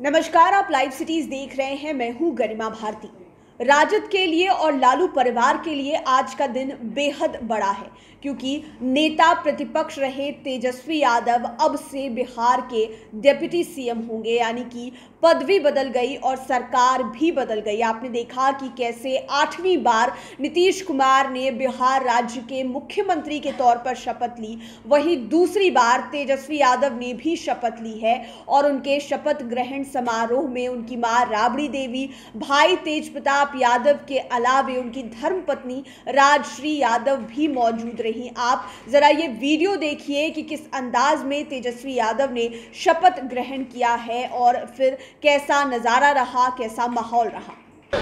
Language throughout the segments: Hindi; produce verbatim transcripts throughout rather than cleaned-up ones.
नमस्कार, आप लाइव सिटीज देख रहे हैं। मैं हूं गरिमा भारती। राजद के लिए और लालू परिवार के लिए आज का दिन बेहद बड़ा है, क्योंकि नेता प्रतिपक्ष रहे तेजस्वी यादव अब से बिहार के डिप्टी सीएम होंगे। यानी कि पदवी बदल गई और सरकार भी बदल गई। आपने देखा कि कैसे आठवीं बार नीतीश कुमार ने बिहार राज्य के मुख्यमंत्री के तौर पर शपथ ली, वहीं दूसरी बार तेजस्वी यादव ने भी शपथ ली है और उनके शपथ ग्रहण समारोह में उनकी मां राबड़ी देवी, भाई तेज प्रताप यादव के अलावे उनकी धर्मपत्नी राजश्री यादव भी मौजूद रही। आप जरा ये वीडियो देखिए कि किस अंदाज में तेजस्वी यादव ने शपथ ग्रहण किया है और फिर कैसा नजारा रहा, कैसा माहौल रहा।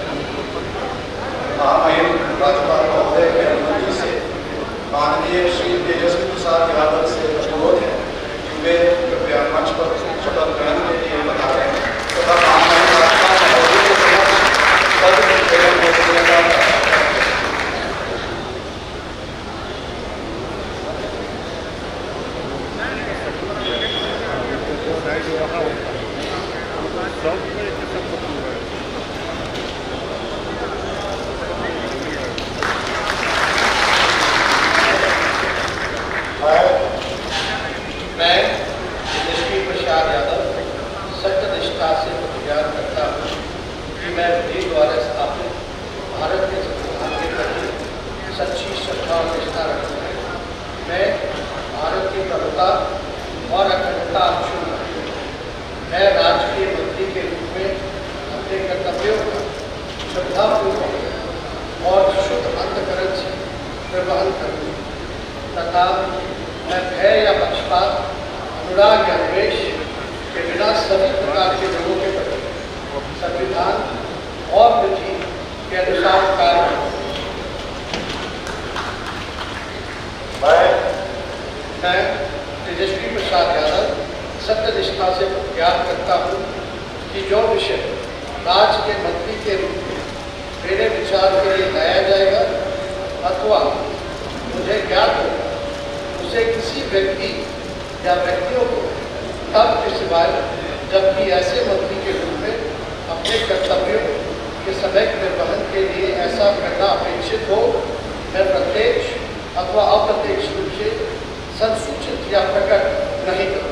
माननीय श्री तेजस्वी प्रसाद यादव से अनुरोध है कि वे कृपया मंच पर शपथ ग्रहण के लिए बता रहे हैं तथा मैं तेजस्वी प्रसाद यादव सत्यनिष्ठा से प्रतिज्ञा करता हूँ कि मैं विधि द्वारा स्थापित भारत के संविधान के प्रति सच्ची श्रद्धा और निष्ठा रखूँगा। मैं भारत की प्रभुता और अखंडता अक्षुण्ण मैं राज्य के मंत्री के रूप में अपने कर्तव्यों का श्रद्धापूर्वक और शुद्ध अंतकरण से निर्वहन करूँगा तथा मैं भय या पक्षपात, अनुराग या द्वेष के बिना सभी प्रकार के लोगों के प्रति संविधान और विधि के अनुसार कार्य करूँगा। मैं तेजस्वी प्रसाद यादव सत्यनिष्ठा से प्रतिज्ञा करता हूँ कि जो विषय राज्य के मंत्री के रूप में मेरे विचार के लिए लाया जाएगा अथवा मुझे ज्ञात होगा उसे किसी व्यक्ति या व्यक्तियों को तब के सिवाय जबकि ऐसे मंत्री के रूप में अपने कर्तव्यों के समय निर्वहन के लिए ऐसा करना अपेक्षित हो, मैं प्रत्यक्ष अथवा अप्रत्यक्ष रूप से संसूचित या प्रकट नहीं करूँगा।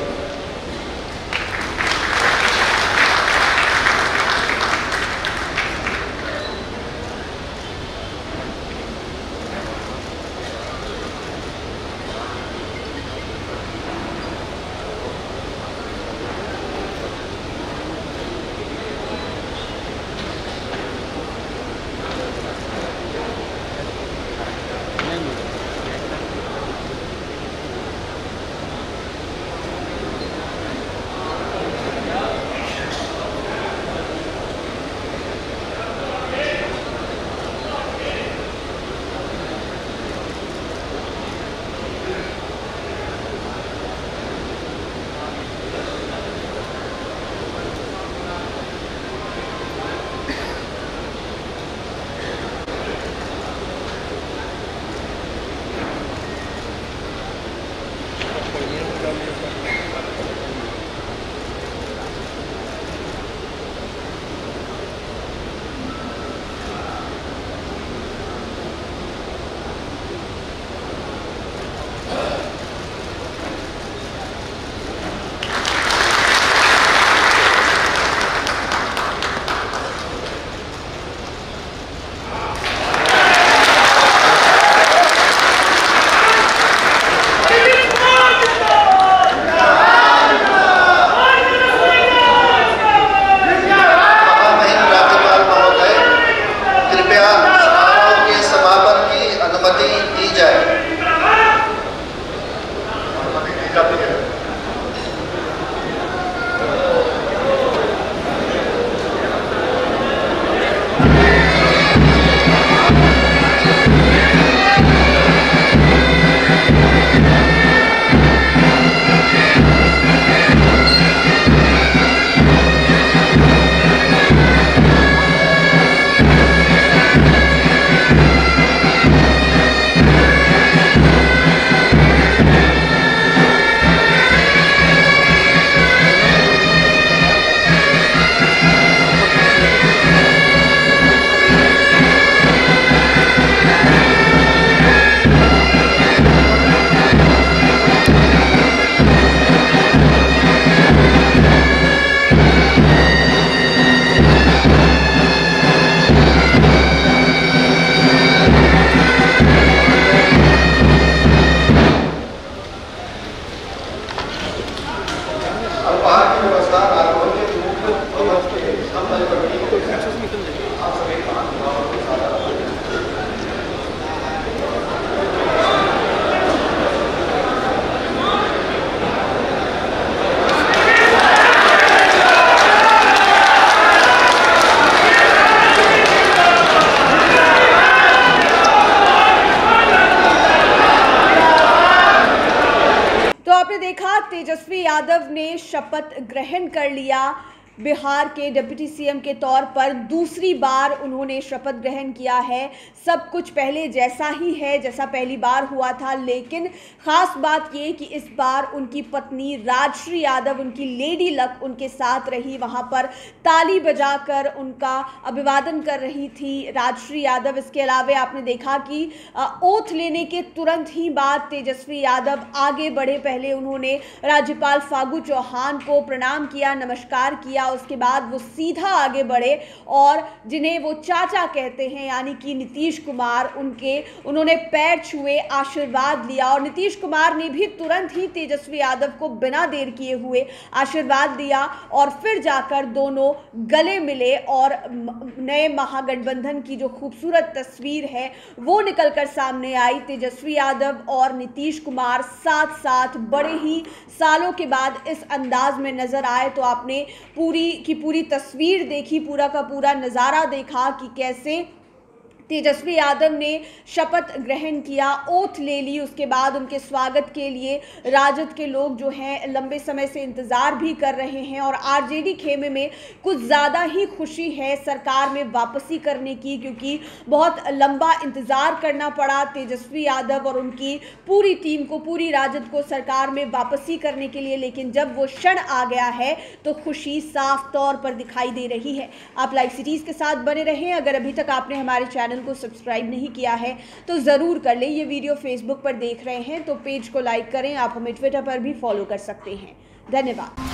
तो आपने देखा तेजस्वी यादव ने शपथ ग्रहण कर लिया। बिहार के डिप्टी सीएम के तौर पर दूसरी बार उन्होंने शपथ ग्रहण किया है। सब कुछ पहले जैसा ही है जैसा पहली बार हुआ था, लेकिन खास बात ये कि इस बार उनकी पत्नी राजश्री यादव, उनकी लेडी लक उनके साथ रही, वहां पर ताली बजाकर उनका अभिवादन कर रही थी राजश्री यादव। इसके अलावा आपने देखा कि ओथ लेने के तुरंत ही बाद तेजस्वी यादव आगे बढ़े। पहले उन्होंने राज्यपाल फागू चौहान को प्रणाम किया, नमस्कार किया। उसके बाद वो सीधा आगे बढ़े और जिन्हें वो चाचा कहते हैं यानी कि नीतीश कुमार, उनके उन्होंने पैर छुए, आशीर्वाद लिया। और नीतीश कुमार ने भी तुरंत ही तेजस्वी यादव को बिना देर किए हुए आशीर्वाद दिया और फिर जाकर दोनों गले मिले और नए महागठबंधन की जो खूबसूरत तस्वीर है वो निकलकर सामने आई। तेजस्वी यादव और नीतीश कुमार साथ साथ बड़े ही सालों के बाद इस अंदाज में नजर आए। तो आपने पूरी की पूरी तस्वीर देखी, पूरा का पूरा नज़ारा देखा कि कैसे तेजस्वी यादव ने शपथ ग्रहण किया, ओथ ले ली। उसके बाद उनके स्वागत के लिए राजद के लोग जो हैं लंबे समय से इंतज़ार भी कर रहे हैं और आरजेडी खेमे में कुछ ज़्यादा ही खुशी है सरकार में वापसी करने की, क्योंकि बहुत लंबा इंतज़ार करना पड़ा तेजस्वी यादव और उनकी पूरी टीम को, पूरी राजद को सरकार में वापसी करने के लिए। लेकिन जब वो क्षण आ गया है तो खुशी साफ तौर पर दिखाई दे रही है। आप लाइव सिटीज़ के साथ बने रहें। अगर अभी तक आपने हमारे चैनल को सब्सक्राइब नहीं किया है तो ज़रूर कर लें। ये वीडियो फेसबुक पर देख रहे हैं तो पेज को लाइक करें। आप हमें ट्विटर पर भी फॉलो कर सकते हैं। धन्यवाद।